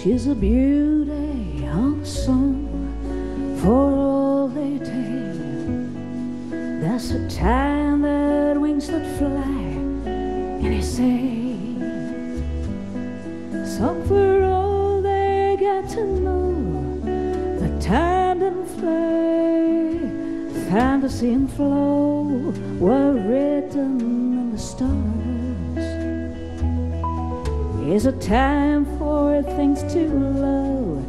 She's a beauty on a song for all they take. That's the time that wings that fly, and they say, song for all they got to know. The time didn't fly, fantasy and flow were written in the stars. Is a time for things to love,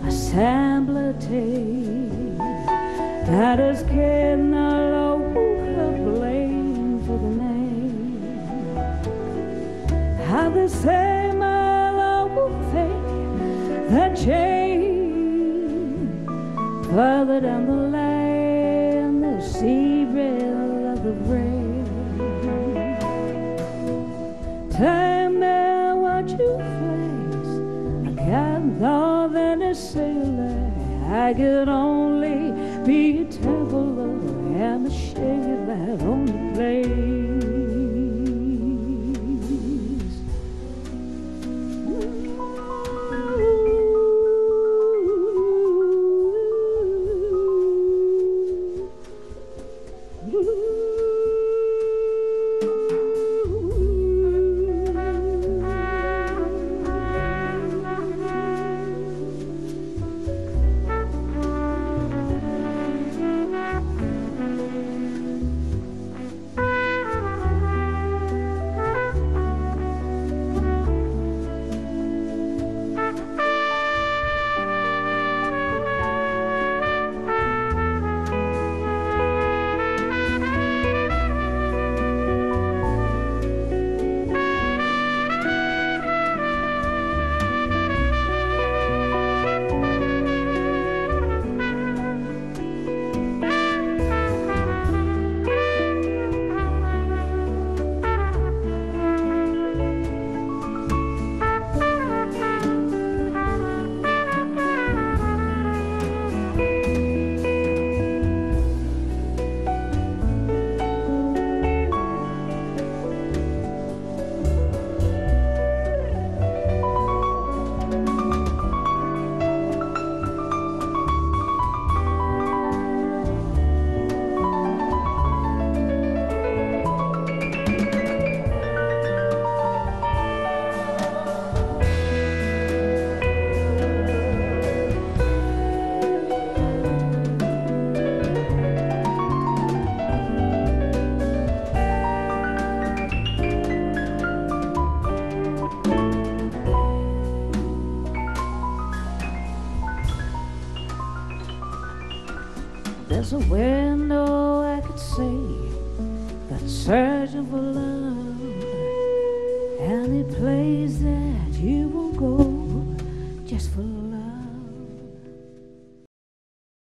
assemblage. That is getting all over blame for the name. How the same old thing that change further down the line, the secret of the brain. Time now watch you face. I can't know than a sailor. I could only be a traveler and a shade that only plays. There's a window I could see that's searching for love, and it plays